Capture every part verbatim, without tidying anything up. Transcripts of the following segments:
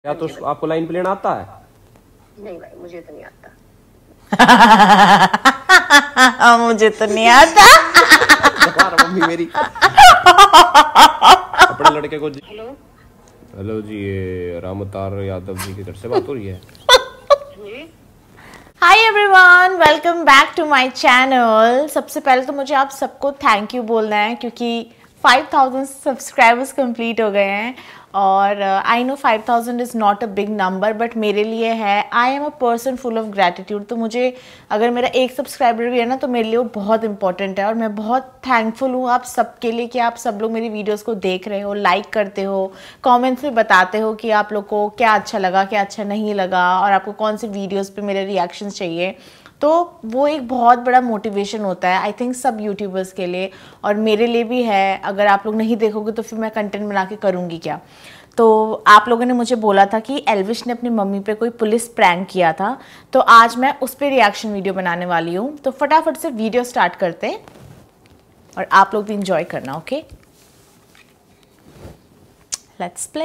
क्या तो आपको लाइन प्लेन आता है? नहीं भाई, मुझे तो नहीं आता। मुझे तो नहीं आता। मम्मी मेरी अपने लड़के को जी। हेलो हेलो जी, ये रामतार यादव जी की तरफ से बात हो रही है। Hi everyone, welcome back to my channel. सबसे पहले तो मुझे आप सबको थैंक यू बोलना है क्योंकि फाइव थाउजेंड सब्सक्राइबर्स कंप्लीट हो गए हैं और I know five thousand is not a big number but मेरे लिए है। I am a person full of gratitude. तो मुझे अगर मेरा एक सब्सक्राइबर भी है ना तो मेरे लिए वो बहुत इंपॉर्टेंट है और मैं बहुत थैंकफुल हूँ आप सबके लिए कि आप सब लोग मेरी वीडियोस को देख रहे हो, लाइक करते हो, कमेंट्स में बताते हो कि आप लोग को क्या अच्छा लगा, क्या अच्छा नहीं लगा और आपको कौन सी वीडियोस पे मेरे रिएक्शंस चाहिए। तो वो एक बहुत बड़ा मोटिवेशन होता है आई थिंक सब यूट्यूबर्स के लिए और मेरे लिए भी है। अगर आप लोग नहीं देखोगे तो फिर मैं कंटेंट बना के करूँगी क्या। तो आप लोगों ने मुझे बोला था कि एल्विश ने अपनी मम्मी पे कोई पुलिस प्रैंक किया था, तो आज मैं उस पर रिएक्शन वीडियो बनाने वाली हूँ। तो फटाफट से वीडियो स्टार्ट करते हैं और आप लोग भी इंजॉय करना। Okay, let's play.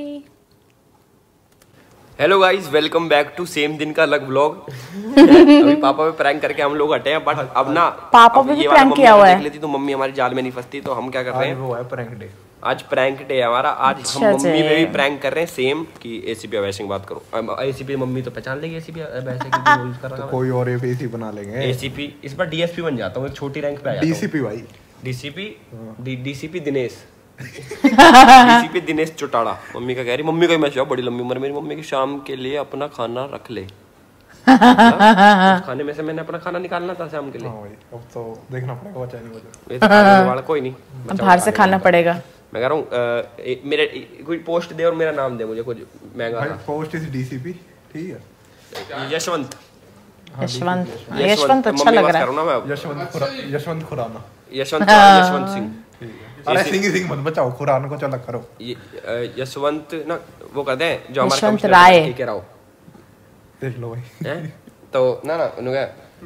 Hello guys, welcome back to same दिन का अलग व्लॉग। अभी पापा पे प्रैंक करके हम लोग हटे हैं बट अब ना पापा पे भी प्रैंक किया हुआ है। देख लेती तो मम्मी हमारी जाल में नहीं फंसती, तो हम क्या कर रहे हैं, वो है प्रैंक डे। आज प्रैंक डे है हमारा। आज अच्छा हम मम्मी जी। पे भी प्रैंक कर रहे हैं सेम कि एसीपी अवैसी की बात करो। एसीपी मम्मी तो पहचान लेगी एसीपी अवैसी की रोल कर रहा है। कोई और एपीसी बना लेंगे। एसीपी इस बार डीएसपी बन जाता हूँ, एक छोटी रैंक पे आ जाता हूँ। डीसीपी भाई, DCP DCP Dinesh DCP Dinesh Chautala. Mummy का कह रही, मम्मी का ही मैसेज, बड़ी लंबी उम्र मेरी मम्मी की, शाम के लिए अपना खाना रख ले। उस खाने में से मैंने अपना खाना निकालना था शाम के लिए। हाँ भाई, अब तो देखना पड़ेगा बचा नहीं बचा। ये तो खाने वाला कोई नहीं, बाहर से खाना पड़ेगा। मैं कह रहा हूँ मेरे कोई पोस्ट दे और मेरा नाम दे मुझे कुछ महंगा भाई सा। पोस्ट इज डीसीपी, ठीक है। यशवंत यशवंत यशवंत अच्छा लग रहा है। है। यशवंत खुरा, यशवंत खुराना। यशवंत यशवंत सिंह। अरे सिंह ही सिंह मत बचाओ, खुराना को चला करो। ये, अ, यशवंत ना वो कहते हैं जो हमारे यशवंत कमिश्नर राय। के कह रहा हो देख लो भाई। हैं? तो ना ना उन्होंने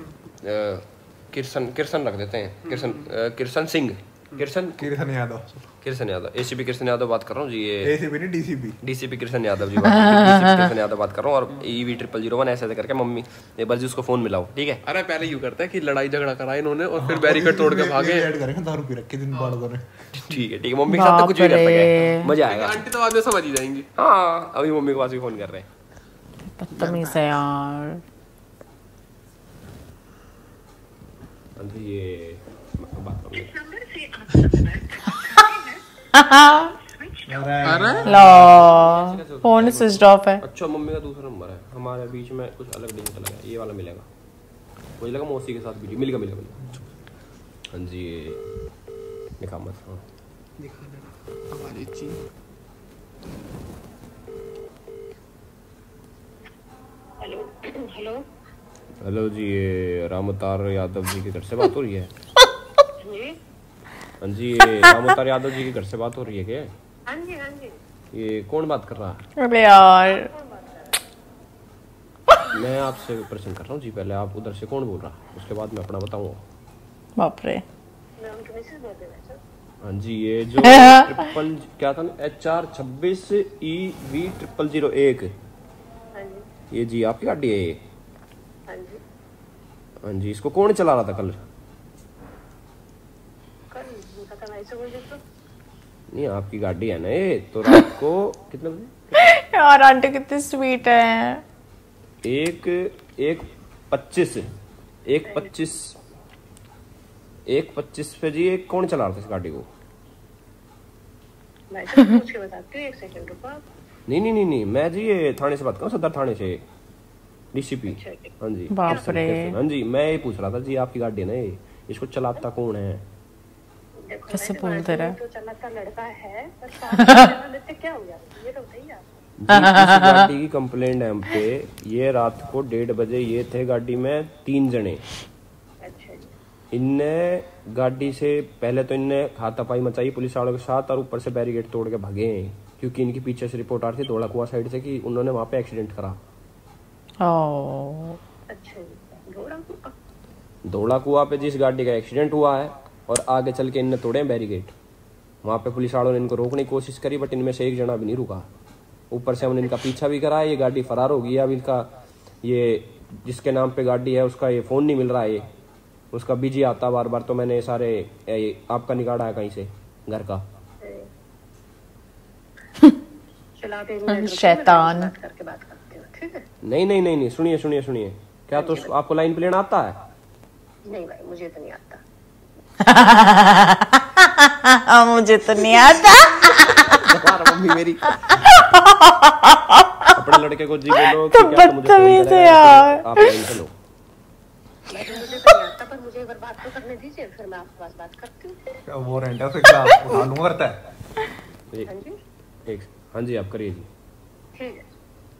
किरसन किरसन रख देते हैं, किरसन अ, किरसन सिंह, किरसन किरसन यादव, किरसन यादव। एसीपी किरसन यादव बात कर रहा हूँ जी। ये एसीपी नहीं डीसीपी। डीसीपी किरसन यादव जी बात डीसीपी किरसन यादव बात कर रहा हूँ। और ईवी ट्रिपल जीरो वन ऐसे ऐसे करके मम्मी एक बार जी उसको फोन मिलाओ, ठीक है। अरे पहले यूं करता है कि लड़ाई झगड़ा करा इन्होंने और फिर बैरिकेड तोड़ के भागे। ऐड करेंगे दारू पी रखे दिन बाद ने। ठीक है ठीक है, मम्मी के साथ तो कुछ भी कर सकते हैं, मजा आएगा। आंटी तो बाद में समझ ही जाएंगी। हाँ, अभी मम्मी के पास भी फोन कर रहे हैं। बदतमीज है यार। ये बात करूँगी। लो फोन स्विच ऑफ है। अच्छा, मम्मी का दूसरा नंबर है, हमारे बीच में कुछ अलग डिजिटल लगा है, ये वाला मिलेगा। मुझे लगा मौसी के साथ वीडियो मिलेगा मिलेगा मिलेगा। हाँ जी, दिखा मत। हाँ हमारी चीज हेलो हेलो हेलो जी, ये रामतार यादव जी की घर से बात हो रही है। जी हाँ जी, ये रामतार यादव जी के घर से बात हो रही है क्या? हाँ जी हाँ जी। ये कौन बात कर रहा है? अरे यार, मैं आपसे प्रश्न कर रहा हूँ जी, पहले आप उधर से कौन बोल रहा है, उसके बाद मैं अपना बताऊंगा। बाप रे। मैं उनके मिसेज बोल रही हूँ। हाँ जी, ये जो ट्रिपल क्या था ना, एच आर छब्बीस ई वी ट्रिपल जीरो एक, हाँ जी ये जी आपकी गाड़ी है ये? हाँ जी। हाँ जी, इसको कौन चला रहा था कल? कल पता नहीं से बोल तो नहीं, आपकी गाड़ी है ना ये, तो रात को कितने बजे? यार आंटी कितनी स्वीट है। एक एक पच्चीस एक पच्चीस एक पच्चीस पे जी, एक कौन चला रहा था इस गाड़ी को? मैं तो पूछ के बताती हूँ, एक सेकंड रुको आप। नहीं नहीं नहीं नहीं, मैं जी ये थाने से बात कर रहा हूँ, सदर थाने से, डीसीपी। हाँ जी, बाप किरसन, रे। किरसन। हाँ जी, मैं ये पूछ रहा था जी, आपकी गाड़ी है ना ये, इसको चलाता कौन है? देखो कैसे मैंने बोलते रहे? तो चलाता लड़का है पर साथ में क्या हो गया ये तो बताइए आप। जी, इस गाड़ी की कंप्लेंट है हम पे। ये रात को डेढ़ बजे ये थे गाड़ी में तीन जने। अच्छा जी। इनने गाड़ी से पहले तो इनने हाथापाई मचाई पुलिस वालों के साथ और ऊपर से बैरिकेड तोड़ के भागे हैं क्योंकि इनकी पीछे से रिपोर्ट आ रही थी धौला कुआं साइड से कि उन्होंने वहां पे एक्सीडेंट करा। ओह, अच्छा जी। घोड़ा को धौला कुआं पे जिस गाड़ी का एक्सीडेंट हुआ है और आगे चल के इनने तोड़े बैरिकेड। वहां पे पुलिस वालों ने इनको रोकने की कोशिश करी बट इनमें से एक जना भी नहीं रुका। ऊपर से हमने इनका पीछा भी करा है, ये गाड़ी फरार हो गई है। अब इनका ये जिसके नाम पे गाड़ी है उसका ये फ़ोन नहीं मिल रहा है, उसका बिजी आता बार बार। तो मैंने सारे ये आपका निकाला है कहीं से घर का। चलो आप एक मिनट रुकिए, शैतान। मैं बात करके बात करती हूँ, ठीक है? नहीं नहीं नहीं नहीं सुनिए सुनिए सुनिए, क्या तो आपको लाइन प्लेन आता है? नहीं भाई, मुझे तो नहीं आता। मुझे तो नहीं आता। मम्मी मेरी अपने लड़के को जी बोलो कि तो क्या तो मुझे फोन बदतमीज करेगा, है यार। फिर आप लाइन चलो। भाई तो मुझे तो नहीं आता, पर मुझे एक बार बात तो करने दीजिए, फिर मैं आपके पास बात करती हूँ। क्या वो रेंटर से क्या उठा लूंगा करता है? एक हाँ जी, एक हाँ जी आप करिए जी। ठीक है।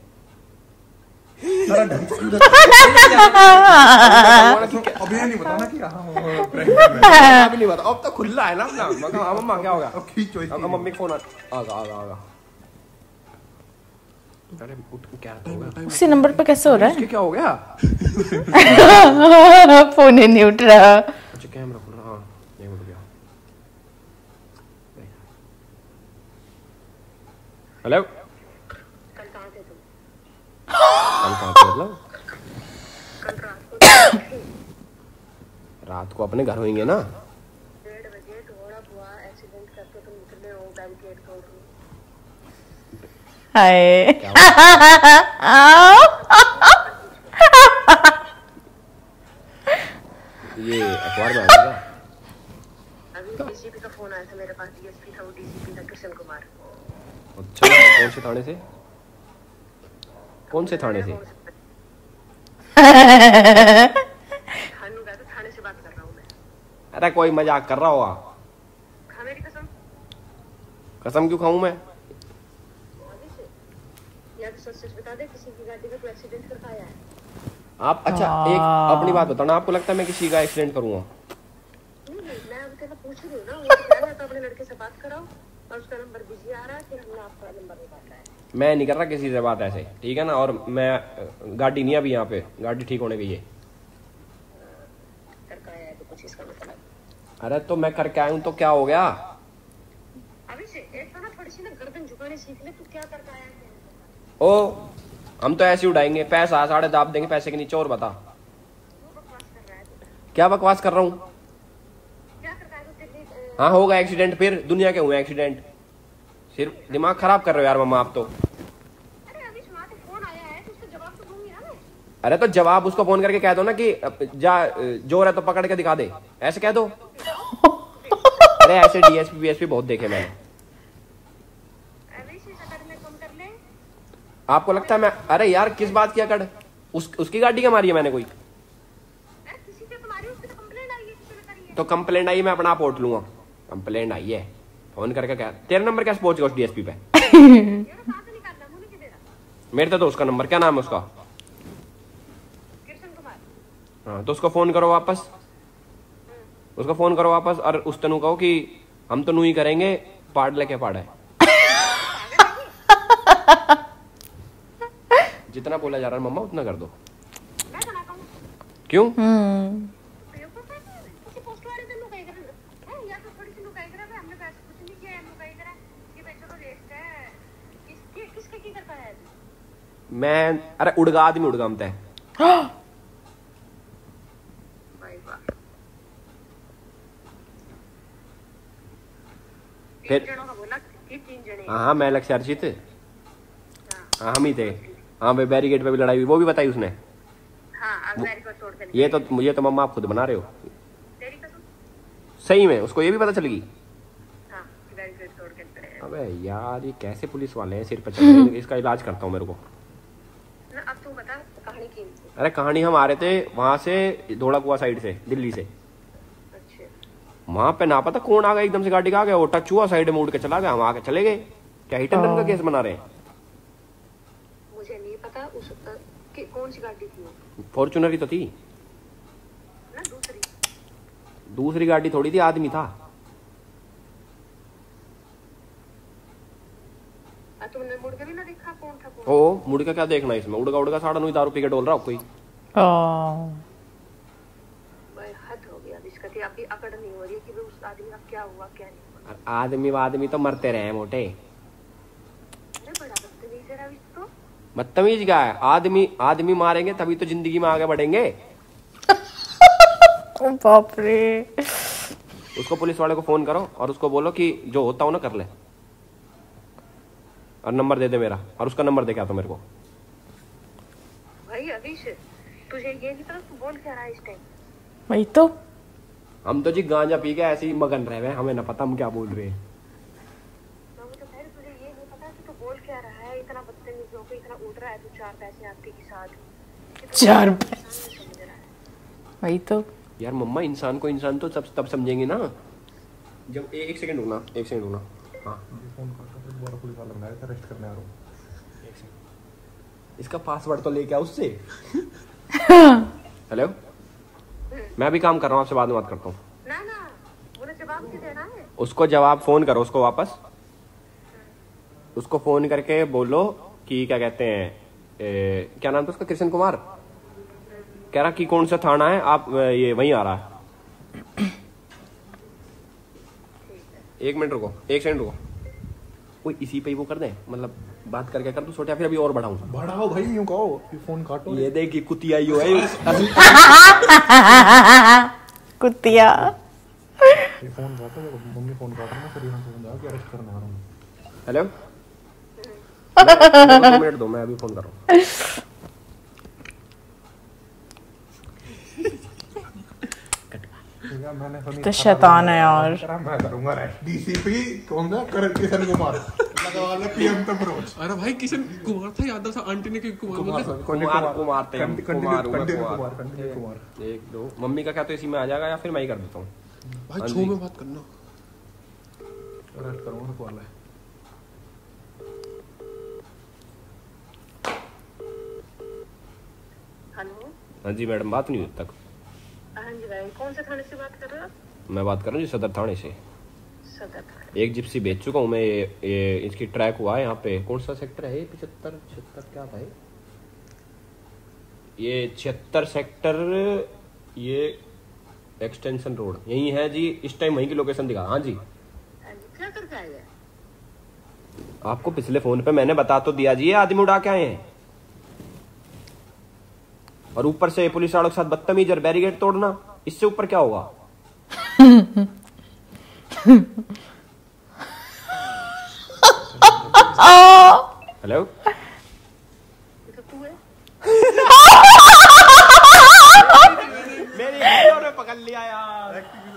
सारा ढंग से उधर अभी नहीं बताना कि हाँ वो prank कर रहा है। अभी नहीं बता, अब तो खुला है ना अपना। मैं कहा हाँ मम्मा क्या हो गया? अब खींचो इसकी। अब मम्मी का फोन आ आगा आगा आगा। अरे उठ क्या हो गया? उसी नंबर पे कैसे हो रहा इसके क्या हो गया? है? फोन ही नहीं उठ रहा। अच्छा कैमरा खुल रहा, हाँ ये उठ गया। हेलो कल कहाँ थे तुम? कल कहाँ पे मतलब? कल रात को रात को अपने घर होंगे ना? डेढ़ बजे थोड़ा हुआ एक्सीडेंट करके तुम निकले हो बैरिकेड तोड़ के। हाय। ये अखबार में आ गया। अभी डीसीपी का फोन आया था मेरे पास, डीएसपी था, वो डीसीपी था किशन कुमार। अच्छा कौन से थाने से? कौन से थाने से? थानू गया तो थाने से बात कर रहा हूँ मैं। अरे कोई मजाक कर रहा होगा। खा मेरी कसम। कसम क्यों खाऊं मैं? अभी से या तो सच सच बता दे, किसी की गाड़ी का कोई एक्सीडेंट करके आया है? आप अच्छा एक अपनी बात बताओ ना, आपको लगता है मैं किसी का एक्सीडेंट करूंगा? नहीं नहीं, मैं अभी तेरा पूछ रही हूँ ना, वो कह रहा था अपने लड़के से बात कराओ और उसका नंबर बिजी आ रहा है, फिर हमने आपका नंबर निकाला है। मैं नहीं कर रहा किसी से बात ऐसे, ठीक है ना? और मैं गाड़ी नहीं अभी यहाँ पे, गाड़ी ठीक होने गई है। करके आया है तो कुछ इसका मतलब। अरे तो मैं करके आया हूँ तो क्या हो गया? अभी से एक तो ना थोड़ी सी ना गर्दन झुकाने सीख ले, तू क्या करके आया है? ओ हम तो ऐसे उड़ाएंगे पैसा, साढ़े दाब देंगे पैसे के नीचे। और बता वो बकवास कर रहा है तू। क्या बकवास कर रहा हूँ? क्या करता है तू? तेरी अ, हाँ होगा एक्सीडेंट, फिर दुनिया के हुए एक्सीडेंट। सिर्फ दिमाग खराब कर रहे हो यार मम्मा आप तो। अरे अभी सुना तो फोन आया है, तो उसका जवाब तो दूंगी ना मैं। अरे तो जवाब उसको फोन करके कह दो ना कि जा जोर है तो पकड़ के दिखा दे, ऐसे कह दो। अरे ऐसे डीएसपी बीएसपी बहुत देखे मैंने। अभी से सकर में कम कर ले। आपको लगता है मैं? अरे यार किस बात की अकड़? उस उसकी गाड़ी क्या मारी है मैंने कोई? अरे किसी पे तुम्हारी उसकी तो कंप्लेंट आई है, किसी ने करी है। तो कंप्लेंट आई, मैं अपना आप उठ लूंगा। कंप्लेंट आई है, फोन करके क्या? तेरा नंबर कैसे पहुंच गया उस डीएसपी पे? ये कहाँ से निकालना, मुझे नहीं दे रहा। मेरे तो, तो उसका नंबर, क्या नाम है उसका? किशन कुमार। हाँ तो उसको फोन करो वापस, उसको फोन करो वापस और उस तनु कहो कि हम तो नू ही करेंगे, पाड़ लेके पाड़ा है। जितना बोला जा रहा है मम्मा उतना कर दो। मैं तो ना कहूँ। क्यों? बेवकूफ है तू। किसी पोस्ट वाले दिन लुकाई कर है, या तो थोड़ी सी लुकाई कर है, हमने पैसे कुछ नहीं किया है, लुकाई कर है कि भाई चलो देखते हैं किसके किसके की करता है तू। मैं अरे उड़गा आदमी उड़गामता है। भाई वाह। फिर तीन जनों का बोला कि तीन जने। हाँ हाँ मैं लक्ष्य अर्चित, हाँ हम ही थे। हाँ भाई बैरिकेड पे भी लड़ाई हुई, वो भी बताई उसने। हाँ अब मेरी को तोड़ के ये तो ये तो मम्मा आप खुद बना रहे हो। तेरी कसम। सही में उसको ये भी पता चल गई? हाँ बैरिकेड तोड़ के निकले हैं। अबे यार ये कैसे पुलिस वाले हैं, सिर पर चढ़ रहे हैं। इसका इलाज करता हूँ मेरे को। ना अब तू बता कहानी की। अरे कहानी हम आ रहे थे वहां से धोड़ा कुआ साइड से, दिल्ली से। अच्छा वहां पे ना पता कौन आ गया एकदम से, गाड़ी का आ गया, वो टच हुआ, साइड में उड़ के चला गया, हम आके चले गए। क्या हिट एंड रन का केस बना रहे हैं? मुझे नहीं पता उस अ, कि कौन सी गाड़ी थी वो। फॉर्चुनर ही तो थी ना दूसरी। दूसरी गाड़ी थोड़ी थी, आदमी था। आ, तुमने मुड़ के भी ना देखा कौन था कौन। ओ मुड़ के क्या देखना इसमें? उड़गा उड़गा साढ़ा नौ दारू पी के डोल रहा हो कोई। भाई हद हो गया अब इसका। अभी अकड़ नहीं हो रही है कि भाई उस आदमी का क्या हुआ क्या नहीं हुआ। आदमी आदमी तो मरते रहे हैं मोटे। अरे बड़ा बदतमीज बदतमीज क्या है? आदमी आदमी मारेंगे तभी तो जिंदगी में आगे बढ़ेंगे। बाप रे। उसको पुलिस वाले को फोन करो और उसको बोलो कि जो होता हो ना कर ले, और नंबर दे दे मेरा, और उसका नंबर दे क्या तो मेरे को। भाई अभिष, तुझे ये नहीं पता तू बोल क्या रहा है इस टाइम? वही तो। हम तो जी गांजा पी के ऐसे ही मगन रहे हैं, हमें ना पता हम क्या बोल रहे हैं। तो मुझे पहले तुझे ये नहीं पता कि तू बोल क्या रहा है, इतना बदतमीज होकर इतना उड़ रहा है तू चार पैसे आपके के साथ। चार पैसे, वही तो यार मम्मा, इंसान को इंसान तो सब तब समझेंगे ना जब ए, एक सेकंड रुकना, एक सेकंड रुकना। हाँ फोन करता फिर दोबारा पुलिस वाला बनाया था, अरेस्ट करने आ रहा हूँ। इसका पासवर्ड तो लेके आओ उससे। हेलो, मैं भी काम कर रहा हूँ, आपसे बाद में बात करता हूँ। ना ना, मुझे जवाब क्यों देना है? उसको जवाब फोन करो उसको वापस, उसको फोन करके बोलो कि क्या कहते हैं, ए, क्या नाम था उसका, कृष्ण कुमार, कह रहा कि कौन सा थाना है आप, ये वहीं आ रहा है। एक मिनट रुको, एक सेकंड रुको। कोई इसी पे ही वो कर दे, मतलब बात करके कर तू सोचा, फिर अभी और बढ़ाऊं? बढ़ाओ भाई, यूं कहो कि फोन काटो। ये देख, कुतिया ही हो है कुतिया। ये फोन काटो, मम्मी फोन काट रही है, फिर यहाँ फोन जाके अरेस्ट करने आ रहा हूँ। हेलो, मेरे को दो मिनट दो, मैं अभी फोन कर रहा हूँ। तो शैतान है यार। मैं करूंगा डीसीपी कौन सा करण किशन कुमार लगा वाला पीएम तक रोज। अरे भाई किशन कुमार था, याद था आंटी ने कि कुमार कुमार बोला। कुमार कुमार थे हम, कुमार हूँ मैं, कंटिन्यू कुमार। कुमार कंटिन्यू कुमार। एक दो, मम्मी का क्या तो इसी में आ जाएगा या फिर मैं ही कर देता हूँ? भाई छो में बात करना। अरेस्ट करूंगा तो वाला है। हेलो। हाँ जी मैडम, बात नहीं हुई अब तक। हाँ जी भाई, कौन से थाने से बात कर रहे हो? मैं बात कर रहा हूँ जी सदर थाने से। सदर थाने। एक जिप्सी बेच चुका हूँ मैं, ये, ये इसकी ट्रैक हुआ है यहाँ पे। कौन सा सेक्टर है ये? पिछहत्तर छिहत्तर क्या था ये? ये छिहत्तर सेक्टर, ये एक्सटेंशन रोड यही है जी। इस टाइम वहीं की लोकेशन दिखा। हाँ जी, हाँ जी, क्या करके आए हैं? आपको पिछले फोन पे मैंने बता तो दिया जी, ये आदमी उड़ा के आए हैं, और ऊपर से पुलिस वालों के साथ बदतमीज और बैरिकेड तोड़ना, इससे ऊपर क्या होगा? हेलो, ये तो तू है। मेरी वीडियो ने पकड़ लिया यार।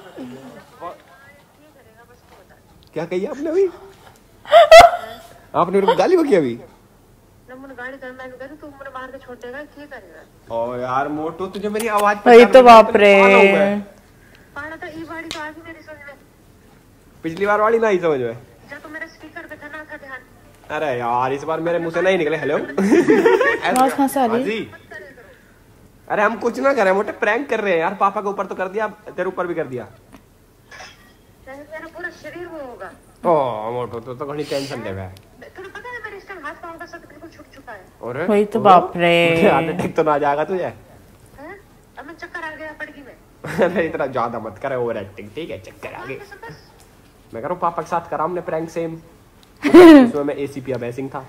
क्या कही आपने अभी? आपने मेरे को गाली बकी अभी? ना मुझे गाड़ी करना है, तो तू मुझे मार के छोड़ देगा, क्या करेगा? ओ यार मोटू, तुझे मेरी आवाज वही तो बाप रे। पाना तो ई बाड़ी तो आज मेरी समझ में। पिछली बार वाली ना ही समझ में। जब तो मेरा स्पीकर पे था ना था ध्यान। अरे यार, इस बार मेरे मुंह से नहीं निकले। हेलो आवाज कहाँ से आ रही है? हाँ जी। अरे हम कुछ ना करें मोटे, प्रैंक कर रहे हैं यार। पापा के ऊपर तो कर दिया, तेरे ऊपर भी कर दिया। मेरा पूरा शरीर वो होगा। ओ मोटू, तो तो घनी टेंशन ले है। तुम्हें पता है मेरे इस टाइम हाथ पांव का सब बिल्कुल छूट चुका है। और वही तो बाप रे। हार्ट अटैक तो ना जाएगा तुझे? हैं? अब मैं चक्कर आ गया पड़गी में। अरे इतना ज्यादा मत करे ओवर एक्टिंग, ठीक है? चक्कर आ गए। बस बस। मैं कह रहा हूँ पापा के साथ करा हमने प्रैंक सेम, उसमें मैं एसीपी अबैसिंग था।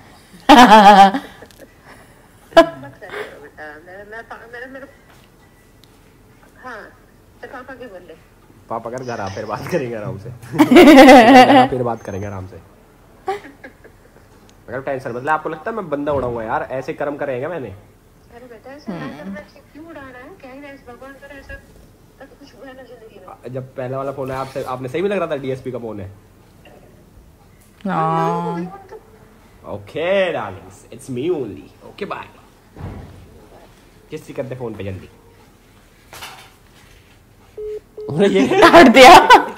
मत करिए बेटा, मैं मैं मेरे मेरे हाँ, तो पापा के बोल ले। पापा अगर घर आ फिर बात करेंगे आराम से। घर आ फिर बात करेंगे आराम से। अगर टेंशन मतलब आपको लगता है मैं बंदा उड़ाऊंगा यार? ऐसे कर्म करेंगे मैंने। अरे बेटा ऐसा ना करना चाहिए, क्यों उड़ाना है? क्या ही ना, इस भगवान करे ऐसा तब कुछ हुआ ना जिंदगी में। जब पहला वाला फोन है आपसे, आपने सही में लग रहा था डीएसपी का फोन है। Okay darlings, it's me only. Okay bye. किसी करते फोन पे जल्दी। ये काट दिया।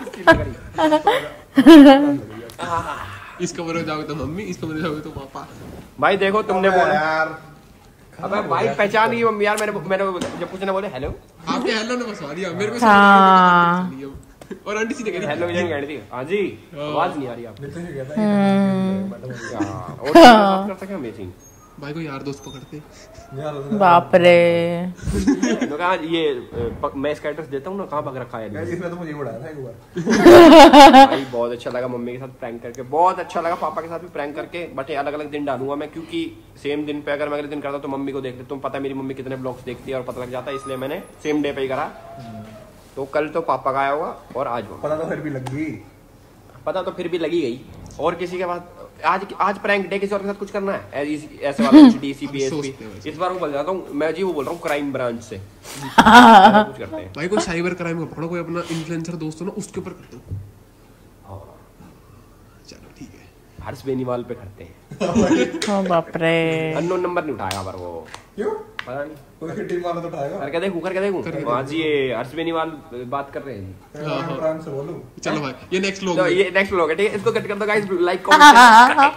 इस कमरे में जाओगे तो मम्मी, इस कमरे में जाओगे तो पापा। भाई देखो तुमने बोला यार, अबे भाई पहचान गई मम्मी यार। मैंने मैंने जब कुछ ना बोले हेलो, आपने हेलो ने बसवा दिया मेरे को। हाँ। और आंटी सी ने कह हेलो ये कहनी थी। हाँ जी, आवाज नहीं आ रही आपको? नितिन जी कहता है और बात कर सके हम ये सीन? भाई को यार दोस्त पकड़ते यार बाप रे। तो कहा ये प- मैं इसका एड्रेस देता हूँ ना, कहाँ पक रखा है गाइस, इसने तो मुझे उड़ाया था एक बार। भाई बहुत अच्छा लगा मम्मी के साथ प्रैंक करके, बहुत अच्छा लगा पापा के साथ भी प्रैंक करके। बट ये अलग अलग दिन डालूंगा मैं, क्योंकि सेम दिन पे अगर मैं अगले दिन करता तो मम्मी को देख ले, तुम पता है मेरी मम्मी कितने ब्लॉग्स देखती है और पता लग जाता है, इसलिए मैंने सेम डे पे ही करा। तो कल तो पापा का आया होगा और आज वो पता तो फिर भी लग गई। पता तो फिर भी लगी गई। और किसी के बाद आज आज प्रैंक डे किसी और के साथ कुछ करना है ऐ- ऐसे वाला कुछ डीसीपी एसपी। इस बार वो बोल जाता हूँ मैं जी, वो बोल रहा हूँ क्राइम ब्रांच से कुछ करते हैं। भाई कोई साइबर क्राइम का पकड़ो, कोई अपना इन्फ्लुएंसर दोस्त हो ना उसके ऊपर कर दो। चलो ठीक है, हर्ष बेनीवाल पे करते हैं। ओ बाप रे। अननोन नंबर नहीं उठाएगा पर वो क्यों? पता नहीं, कोई टीम वाला तो उठाएगा। करके देखूं करके देखूं आज ये हर्ष बेनीवाल बात कर रहे हैं। मैं प्राण से बोलूं। चलो भाई ये नेक्स्ट लोग तो ये नेक्स्ट लोग है, ठीक है, इसको कट कर दो गाइस, लाइक कमेंट।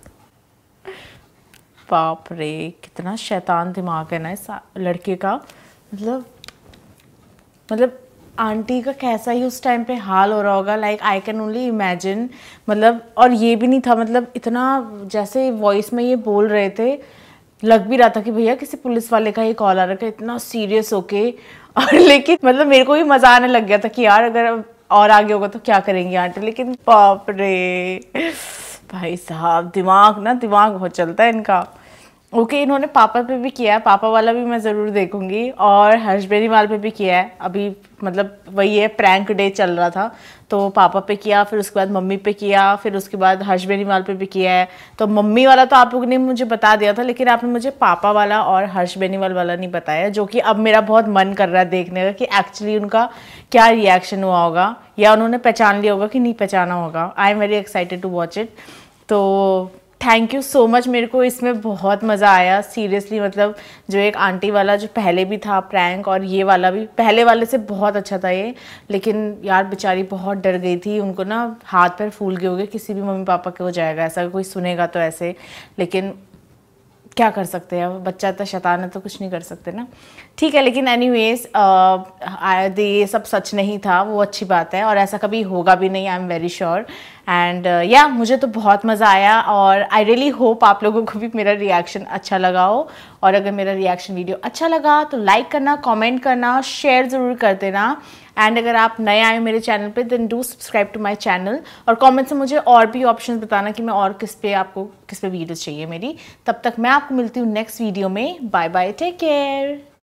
बाप रे, कितना शैतान दिमाग है ना इस लड़के का। मतलब मतलब आंटी का कैसा ही उस टाइम पे हाल हो रहा होगा, like I can only imagine. मतलब और ये भी नहीं था, मतलब इतना जैसे वॉइस में ये बोल रहे थे लग भी रहा था कि भैया किसी पुलिस वाले का ही कॉल आ रहा है, इतना सीरियस होके। और लेकिन मतलब मेरे को भी मजा आने लग गया था कि यार अगर और आगे होगा तो क्या करेंगे आंटी। लेकिन बाप रे भाई साहब, दिमाग ना दिमाग बहुत चलता है इनका। ओके okay, इन्होंने पापा पे भी किया है, पापा वाला भी मैं ज़रूर देखूंगी। और हर्ष बेनीवाल पे भी किया है अभी, मतलब वही है प्रैंक डे चल रहा था तो पापा पे किया, फिर उसके बाद मम्मी पे किया, फिर उसके बाद हर्ष बेनीवाल पे भी किया है। तो मम्मी वाला तो आप लोगों ने मुझे बता दिया था, लेकिन आपने मुझे पापा वाला और हर्ष बेनीवाल वाला नहीं बताया, जो कि अब मेरा बहुत मन कर रहा है देखने का कि एक्चुअली उनका क्या रिएक्शन हुआ होगा, या उन्होंने पहचान लिया होगा कि नहीं पहचाना होगा। I am very excited to watch it. तो थैंक यू सो मच, मेरे को इसमें बहुत मज़ा आया सीरियसली। मतलब जो एक आंटी वाला जो पहले भी था प्रैंक, और ये वाला भी पहले वाले से बहुत अच्छा था ये। लेकिन यार बेचारी बहुत डर गई थी, उनको ना हाथ पैर फूल गए होंगे, किसी भी मम्मी पापा के हो जाएगा ऐसा, कोई सुनेगा तो ऐसे। लेकिन क्या कर सकते हैं, बच्चा तो शैतान है तो कुछ नहीं कर सकते ना, ठीक है। लेकिन एनीवेज ये सब सच नहीं था, वो अच्छी बात है, और ऐसा कभी होगा भी नहीं, I am very sure. And या मुझे तो बहुत मज़ा आया, और आई रियली होप आप लोगों को भी मेरा रिएक्शन अच्छा लगा हो। और अगर मेरा रिएक्शन वीडियो अच्छा लगा तो लाइक करना, कमेंट करना, शेयर ज़रूर कर देना। एंड अगर आप नए आए मेरे चैनल पे then do subscribe to my channel, और कमेंट से मुझे और भी ऑप्शंस बताना कि मैं और किस पे आपको किस पे वीडियोस चाहिए मेरी। तब तक मैं आपको मिलती हूँ नेक्स्ट वीडियो में। Bye bye, take care.